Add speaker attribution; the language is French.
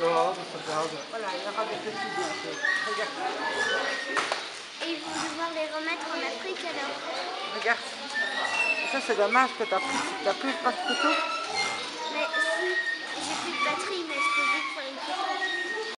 Speaker 1: Oh, c'est pas grave.
Speaker 2: Voilà, il y aura des petits bientôt. Regarde.
Speaker 3: Et ils vont devoir les remettre en Afrique alors.
Speaker 2: Regarde. Ça, c'est dommage que tu n'as plus pas de photo.
Speaker 3: Mais si, j'ai plus de batterie, mais